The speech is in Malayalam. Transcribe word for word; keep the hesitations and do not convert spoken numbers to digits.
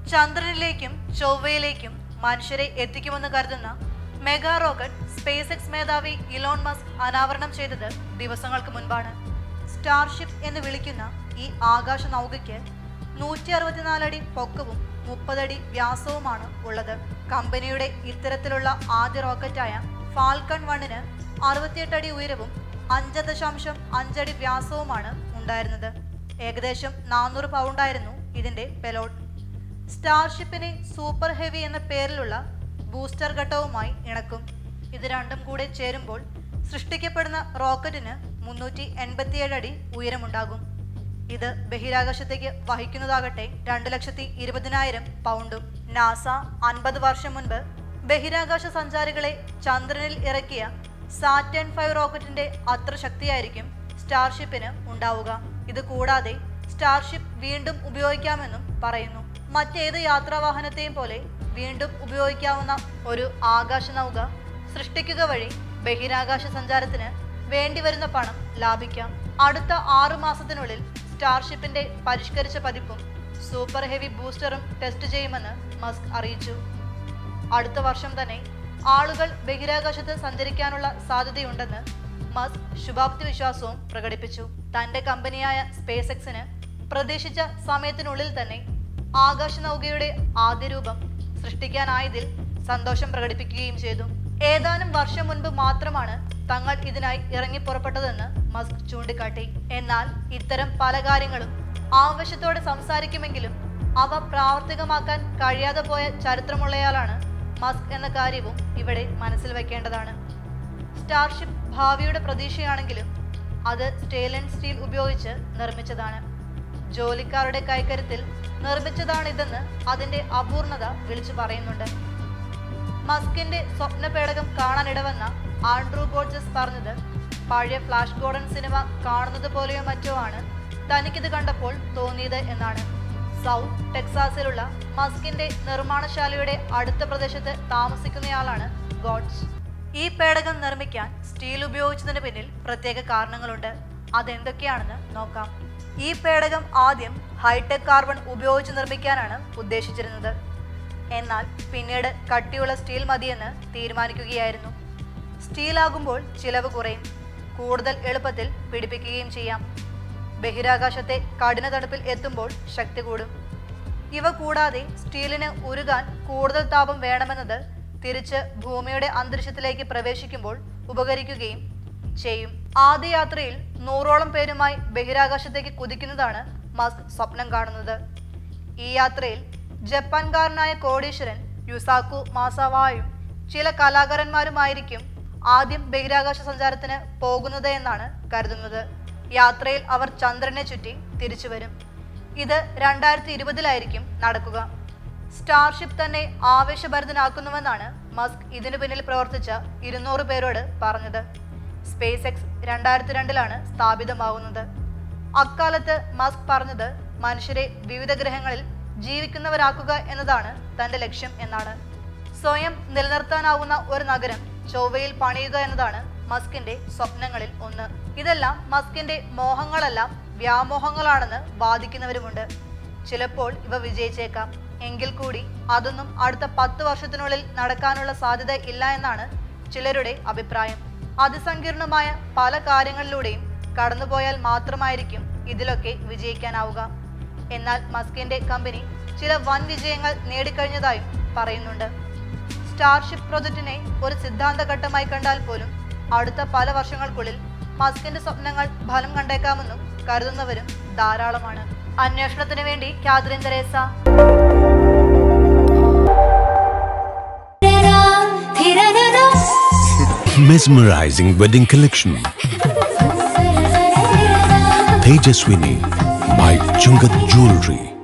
ചന്ദ്രനിലേക്കും ചൊവ്വയിലേക്കും മനുഷ്യരെ എത്തിക്കുമെന്ന് കരുതുന്ന മെഗാ റോക്കറ്റ് സ്പേസ് എക്സ് മേധാവി ഇലോൺ മസ്ക് അനാവരണം ചെയ്തത് ദിവസങ്ങൾക്ക് മുൻപാണ്. സ്റ്റാർഷിപ്പ് എന്ന് വിളിക്കുന്ന ഈ ആകാശ നൗകയ്ക്ക് നൂറ്റി അറുപത്തിനാലടി പൊക്കവും മുപ്പതടി വ്യാസവുമാണ് ഉള്ളത്. കമ്പനിയുടെ ഇത്തരത്തിലുള്ള ആദ്യ റോക്കറ്റായ ഫാൽക്കൺ വണ്ണിന് അറുപത്തിയെട്ട് അടി ഉയരവും അഞ്ച് ദശാംശം അഞ്ചടി വ്യാസവുമാണ് ഉണ്ടായിരുന്നത്. ഏകദേശം നാനൂറ് പൗണ്ടായിരുന്നു ഇതിന്റെ പെലോഡ്. സ്റ്റാർഷിപ്പിനെ സൂപ്പർ ഹെവി എന്ന പേരിലുള്ള ബൂസ്റ്റർ ഘട്ടവുമായി ഇണക്കും. ഇത് രണ്ടും കൂടെ ചേരുമ്പോൾ സൃഷ്ടിക്കപ്പെടുന്ന റോക്കറ്റിന് മുന്നൂറ്റി എൺപത്തിയേഴ് അടി ഉയരമുണ്ടാകും. ഇത് ബഹിരാകാശത്തേക്ക് വഹിക്കുന്നതാകട്ടെ രണ്ട് ലക്ഷത്തി ഇരുപതിനായിരം പൗണ്ടും. നാസ അൻപത് വർഷം മുൻപ് ബഹിരാകാശ സഞ്ചാരികളെ ചന്ദ്രനിൽ ഇറക്കിയ സാറ്റേൺ ഫൈവ് റോക്കറ്റിന്റെ അത്ര ശക്തിയായിരിക്കും സ്റ്റാർഷിപ്പിന് ഉണ്ടാവുക. ഇത് കൂടാതെ സ്റ്റാർഷിപ്പ് വീണ്ടും ഉപയോഗിക്കാമെന്നും പറയുന്നു. മറ്റേത് യാത്രാവാഹനത്തെയും പോലെ വീണ്ടും ഉപയോഗിക്കാവുന്ന ഒരു ആകാശ നൗക സൃഷ്ടിക്കുക വഴി ബഹിരാകാശ സഞ്ചാരത്തിന് വേണ്ടിവരുന്ന പണം ലാഭിക്കാം. അടുത്ത ആറു മാസത്തിനുള്ളിൽ സ്റ്റാർഷിപ്പിന്റെ പരിഷ്കരിച്ച പതിപ്പും സൂപ്പർ ഹെവി ബൂസ്റ്ററും ടെസ്റ്റ് ചെയ്യുമെന്ന് മസ്ക് അറിയിച്ചു. അടുത്ത വർഷം തന്നെ ആളുകൾ ബഹിരാകാശത്ത് സഞ്ചരിക്കാനുള്ള സാധ്യതയുണ്ടെന്ന് മസ്ക് ശുഭാപ്തി വിശ്വാസവും പ്രകടിപ്പിച്ചു. തന്റെ കമ്പനിയായ സ്പേസ് എക്സിന് പ്രതീക്ഷിച്ച സമയത്തിനുള്ളിൽ തന്നെ ആകാശ നൗകയുടെ ആദ്യ രൂപം സൃഷ്ടിക്കാനായതിൽ സന്തോഷം പ്രകടിപ്പിക്കുകയും ചെയ്തു. ഏതാനും വർഷം മുൻപ് മാത്രമാണ് തങ്ങൾ ഇതിനായി ഇറങ്ങി പുറപ്പെട്ടതെന്ന് മസ്ക് ചൂണ്ടിക്കാട്ടി. എന്നാൽ ഇത്തരം പല കാര്യങ്ങളും ആവശ്യത്തോടെ സംസാരിക്കുമെങ്കിലും അവ പ്രാവർത്തികമാക്കാൻ കഴിയാതെ പോയ ചരിത്രമുള്ളയാളാണ് മസ്ക് എന്ന കാര്യവും ഇവിടെ മനസ്സിൽ വെക്കേണ്ടതാണ്. സ്റ്റാർഷിപ്പ് ഭാവിയുടെ പ്രതീക്ഷയാണെങ്കിലും അത് സ്റ്റെയിൻലെസ് സ്റ്റീൽ ഉപയോഗിച്ച് നിർമ്മിച്ചതാണ്. ജോലിക്കാരുടെ കൈക്കരുത്തിൽ നിർമ്മിച്ചതാണിതെന്ന് അതിന്റെ അപൂർണത വിളിച്ചു പറയുന്നുണ്ട്. മസ്കിന്റെ സ്വപ്ന പേടകം കാണാനിടവന്ന ആൻഡ്രൂ ഗോഡ്ജസ് പറഞ്ഞത് പഴയ ഫ്ലാഷ് ഗോർഡൻ സിനിമ കാണുന്നത് പോലെയോ മറ്റോ ആണ് തനിക്കിത് കണ്ടപ്പോൾ തോന്നിയത് എന്നാണ്. സൗത്ത് ടെക്സാസിലുള്ള മസ്കിന്റെ നിർമ്മാണശാലയുടെ അടുത്ത പ്രദേശത്ത് താമസിക്കുന്നയാളാണ് ഗോഡ്ജ്. ഈ പേടകം നിർമ്മിക്കാൻ സ്റ്റീൽ ഉപയോഗിച്ചതിന് പിന്നിൽ പ്രത്യേക കാരണങ്ങളുണ്ട്. അതെന്തൊക്കെയാണെന്ന് നോക്കാം. ഈ പേടകം ആദ്യം ഹൈടെക് കാർബൺ ഉപയോഗിച്ച് നിർമ്മിക്കാനാണ് ഉദ്ദേശിച്ചിരുന്നത്. എന്നാൽ പിന്നീട് കട്ടിയുള്ള സ്റ്റീൽ മതിയെന്ന് തീരുമാനിക്കുകയായിരുന്നു. സ്റ്റീലാകുമ്പോൾ ചിലവ് കുറയും, കൂടുതൽ എളുപ്പത്തിൽ പിടിപ്പിക്കുകയും ചെയ്യാം. ബഹിരാകാശത്തെ കഠിന തണുപ്പിൽ എത്തുമ്പോൾ ശക്തി കൂടും. ഇവ കൂടാതെ സ്റ്റീലിന് ഉരുകാൻ കൂടുതൽ താപം വേണമെന്നത് തിരിച്ച് ഭൂമിയുടെ അന്തരീക്ഷത്തിലേക്ക് പ്രവേശിക്കുമ്പോൾ ഉപകരിക്കുകയും ചെയ്യും. ആദ്യ യാത്രയിൽ നൂറോളം പേരുമായി ബഹിരാകാശത്തേക്ക് കുതിക്കുന്നതാണ് മസ്ക് സ്വപ്നം കാണുന്നത്. ഈ യാത്രയിൽ ജപ്പാൻകാരനായ കോടീശ്വരൻ യുസാക്കു മാസാവായും ചില കലാകാരന്മാരുമായിരിക്കും ആദ്യം ബഹിരാകാശ സഞ്ചാരത്തിന് പോകുന്നത് എന്നാണ് കരുതുന്നത്. യാത്രയിൽ അവർ ചന്ദ്രനെ ചുറ്റി തിരിച്ചു വരും. ഇത് രണ്ടായിരത്തി ഇരുപതിലായിരിക്കും നടക്കുക. സ്റ്റാർഷിപ്പ് തന്നെ ആവേശഭരിതനാക്കുന്നുവെന്നാണ് മസ്ക് ഇതിനു പിന്നിൽ പ്രവർത്തിച്ച ഇരുന്നൂറ് പേരോട് പറഞ്ഞത്. സ്പേസ് എക്സ് രണ്ടായിരത്തി രണ്ടിലാണ് സ്ഥാപിതമാകുന്നത്. അക്കാലത്ത് മസ്ക് പറഞ്ഞത് മനുഷ്യരെ വിവിധ ഗ്രഹങ്ങളിൽ ജീവിക്കുന്നവരാക്കുക എന്നതാണ് തന്റെ ലക്ഷ്യം എന്നാണ്. സ്വയം നിലനിർത്താനാവുന്ന ഒരു നഗരം ചൊവ്വയിൽ പണിയുക എന്നതാണ് മസ്കിന്റെ സ്വപ്നങ്ങളിൽ ഒന്ന്. ഇതെല്ലാം മസ്കിന്റെ മോഹങ്ങളെല്ലാം വ്യാമോഹങ്ങളാണെന്ന് വാദിക്കുന്നവരുമുണ്ട്. ചിലപ്പോൾ ഇവ വിജയിച്ചേക്കാം. എങ്കിൽ കൂടി അതൊന്നും അടുത്ത പത്ത് വർഷത്തിനുള്ളിൽ നടക്കാനുള്ള സാധ്യത ഇല്ല എന്നാണ് ചിലരുടെ അഭിപ്രായം. അതിസങ്കീർണമായ പല കാര്യങ്ങളിലൂടെയും കടന്നുപോയാൽ മാത്രമായിരിക്കും ഇതിലൊക്കെ വിജയിക്കാനാവുക. എന്നാൽ മസ്കിന്റെ കമ്പനി ചില വൻ വിജയങ്ങൾ നേടിക്കഴിഞ്ഞതായും പറയുന്നുണ്ട്. സ്റ്റാർഷിപ്പ് പ്രൊജക്റ്റിനെ ഒരു സിദ്ധാന്ത ഘട്ടമായി കണ്ടാൽ പോലും അടുത്ത പല വർഷങ്ങൾക്കുള്ളിൽ മസ്കിന്റെ സ്വപ്നങ്ങൾ ഫലം കണ്ടേക്കാമെന്നും കരുതുന്നവരും ധാരാളമാണ്. അന്വേഷണത്തിന് വേണ്ടി Catherine Tresa. Mesmerizing wedding collection. Tejaswini by Chungat Jewelry.